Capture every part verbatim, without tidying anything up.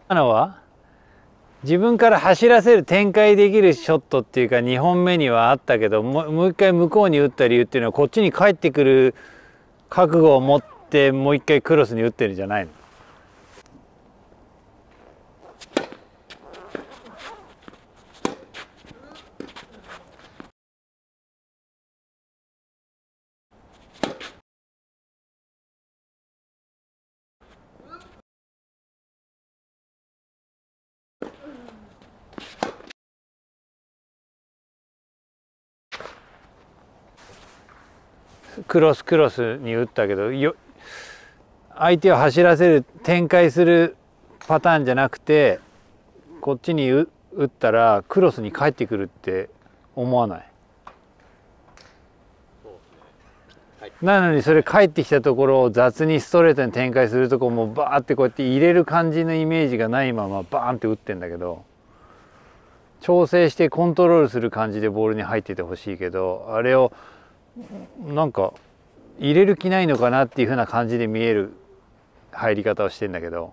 あのは自分から走らせる展開できるショットっていうかにほんめにはあったけど、もうもう一回向こうに打った理由っていうのはこっちに帰ってくる覚悟を持ってもう一回クロスに打ってるんじゃないの？クロスクロスに打ったけどよ相手を走らせる展開するパターンじゃなくてこっちに打ったらクロスに帰ってくるって思わない？なのにそれ帰ってきたところを雑にストレートに展開するとこもバーってこうやって入れる感じのイメージがないままバーンって打ってんだけど、調整してコントロールする感じでボールに入っててほしいけど、あれをなんか入れる気ないのかなっていう風な感じで見える入り方をしてんだけど。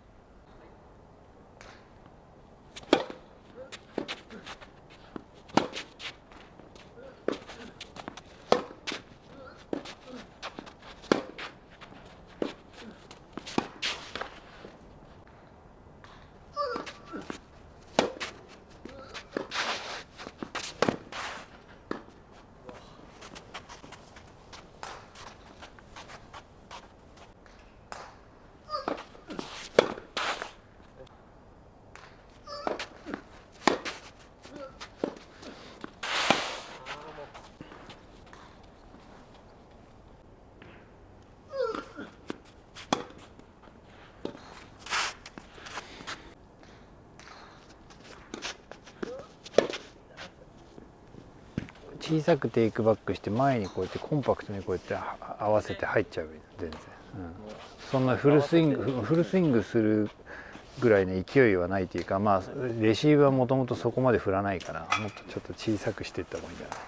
小さくテイクバックして前にこうやってコンパクトにこうやって合わせて入っちゃう全然、うん、そんなフルスイングフルスイングするぐらいの勢いはないというか、まあレシーブはもともとそこまで振らないからもっとちょっと小さくしていった方がいいんじゃない？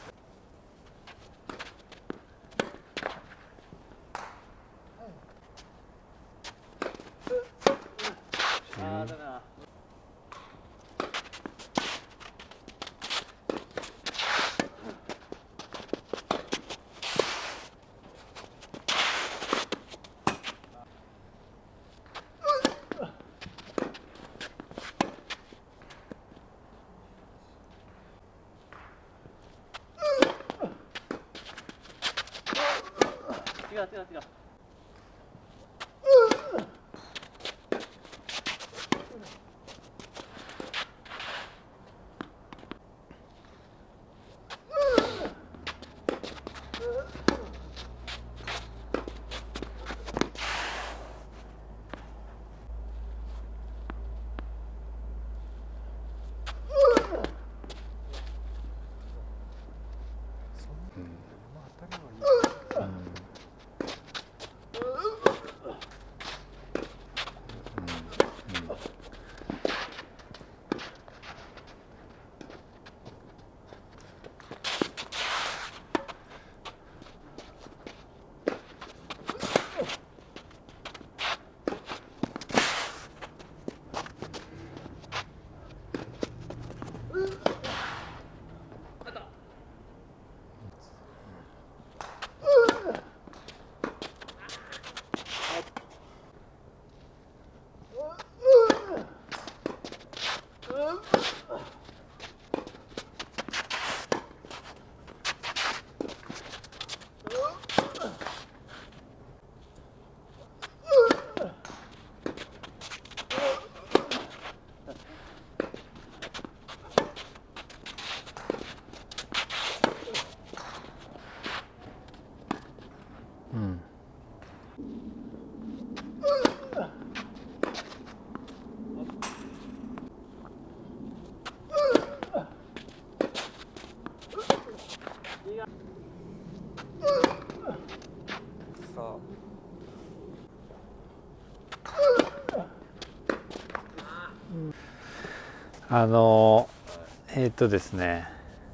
違う違う違う。 うん。あのえー、っとですね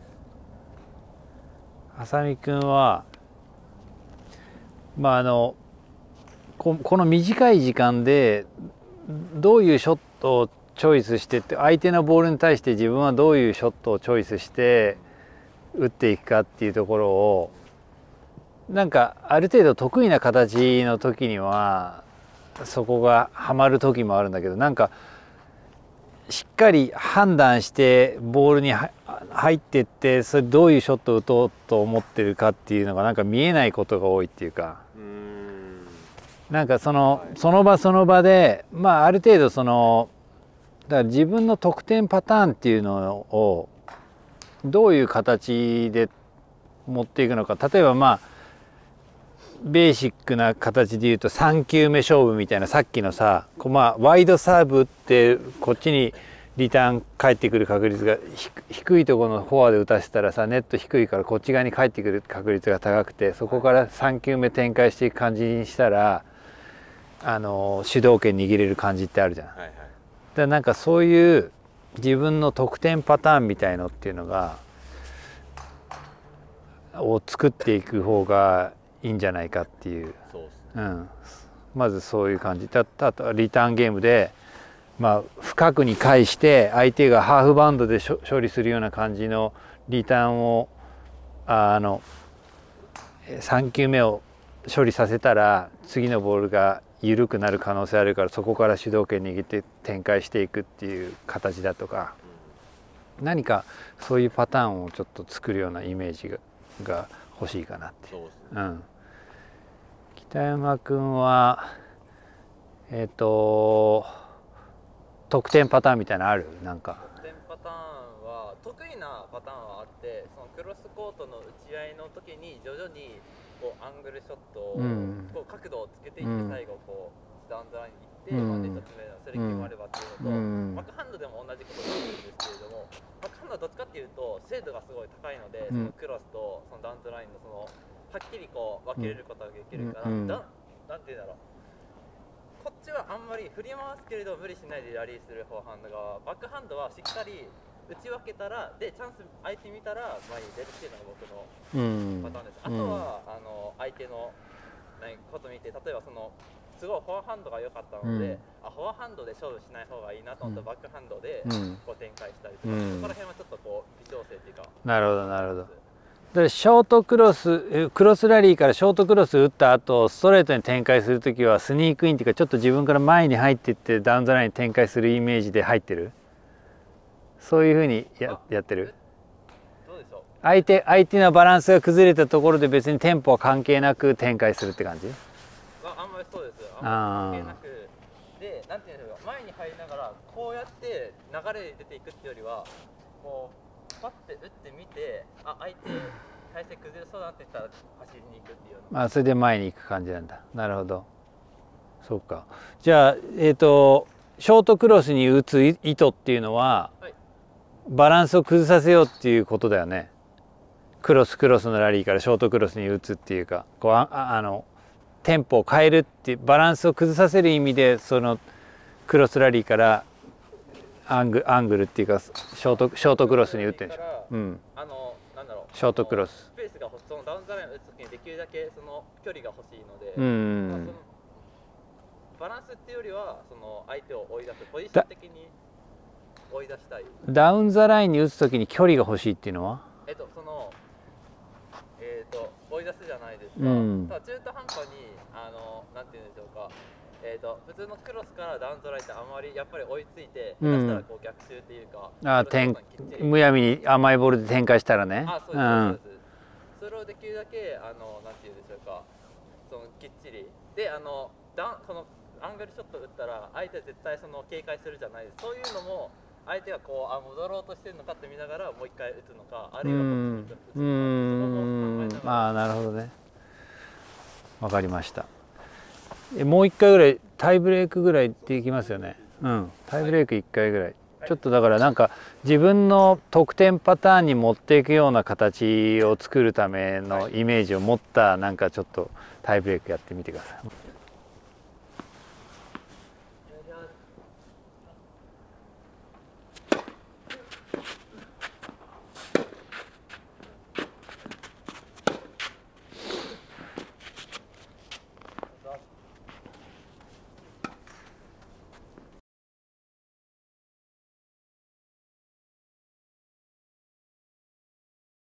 浅見君はまああのここの短い時間でどういうショットをチョイスしてって、相手のボールに対して自分はどういうショットをチョイスして打っていくかっていうところを、なんかある程度得意な形の時にはそこがはまる時もあるんだけど、なんかしっかり判断してボールに入ってって、それどういうショットを打とうと思ってるかっていうのがなんか見えないことが多いっていうか、なんかそのその場その場で、まあある程度そのだから自分の得点パターンっていうのをどういう形で持っていくのか。例えばまあベーシックな形で言うとさん球目勝負みたいな、さっきのさ、まあ、ワイドサーブってこっちにリターン返ってくる確率が低いところのフォアで打たせたらさ、ネット低いからこっち側に返ってくる確率が高くて、そこからさん球目展開していく感じにしたらあの主導権握れる感じってあるじゃん。はいはい、だからなんかそういう自分の得点パターンみたいのっていうのがを作っていく方がいいんじゃないかっていう。そうですね。うん、まずそういう感じ。たあとリターンゲームで、まあ、深くに返して相手がハーフバウンドで処理するような感じのリターンをあのさん球目を処理させたら次のボールが緩くなる可能性あるから、そこから主導権握って展開していくっていう形だとか、何かそういうパターンをちょっと作るようなイメージがが欲しいかなって。そうですね。うん。北山君はえっ、ー、と得点パターンみたいなのある？なんか得点パターンは得意なパターンはあって、そのクロスコートの打ち合いの時に徐々にこうアングルショットを、うん、こう角度をつけていって、うん、最後こうダウンザラインに行って、うん、でひとつめのそれ決まればっていうのと、うん、バックハンドでも同じことができるんですけれども、バックハンドはどっちかっていうと精度がすごい高いので、そのクロスとそのダウンザラインのそのはっきりこう分けれることができるから、うん、だなんていうんだろう、こっちはあんまり振り回すけれど無理しないでラリーするフォアハンドが、バックハンドはしっかり打ち分けたらでチャンス相手見たら前に出るっていうのが僕のパターンです。うん、あとは、あの相手のこと見て、例えばそのすごいフォアハンドが良かったので、うん、あフォアハンドで勝負しない方がいいなと思ったら、バックハンドでこう展開したりとか、うん、そこら辺はちょっとこう微調整っていうか。 なるほどなるほど。でショートクロスクロスラリーからショートクロス打った後ストレートに展開する時はスニークインっていうか、ちょっと自分から前に入っていってダウンザラインに展開するイメージで入ってる？そういうふうに や, やってる？ どうでしょう。 相手相手のバランスが崩れたところで別にテンポは関係なく展開するって感じ？ あ, あんまりそうです。あんまり関係なくで、なんていうんでしょう、前に入りながらこうやって流れで出ていくっていうよりは、こうパッて打ってみて、あ相手体勢崩れそうだって言ったら走りに行くっていうような。 まあそれで前に行く感じなんだ。なるほど。そうか。じゃあえっ、ー、とショートクロスに打つ意図っていうのは、はい、バランスを崩させようっていうことだよね。クロスクロスのラリーからショートクロスに打つっていうか、こう あ, あのテンポを変えるっていう、バランスを崩させる意味でそのクロスラリーからアン グ, アングルっていうかショートショートクロスに打ってるんでしょ。うん。 あのなんだろう。 ショートクロス。 スペースがそのダウンザラインを打つときにできるだけその距離が欲しいので、 うん、 まあ、そのバランスっていうよりはその相手を追い出す、ポジション的に追い出したい。 ダウンザラインに打つときに距離が欲しいっていうのは？ えっとそのえっ、ー、と追い出すじゃないですか。うん、ただ中途半端にあのなんていうんでしょうか。えー、と普通のクロスからダウンザラインってあんまりやっぱり追いついて、うん、したらこう逆襲っていうか、 あむやみに甘いボールで展開したらね。 あそうです、そうです、うん、それをできるだけあのなんていうんでしょうか、そのきっちりであのダそのアングルショット打ったら相手は絶対その警戒するじゃないです。そういうのも相手がこうあ戻ろうとしてるのかって見ながらもう一回打つのか、あるいはこっちに打つのか、そこも考えながら。 ああなるほどね。わかりました。もういっかいぐらいタイブレークぐらいできますよね。うん、タイブレークいっかいぐらい、ちょっとだからなんか自分の得点パターンに持っていくような形を作るためのイメージを持ったなんかちょっとタイブレークやってみてください。